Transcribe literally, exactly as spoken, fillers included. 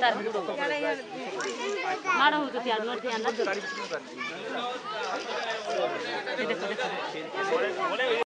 तार मारो हो तो त्यार नोट ध्यान ना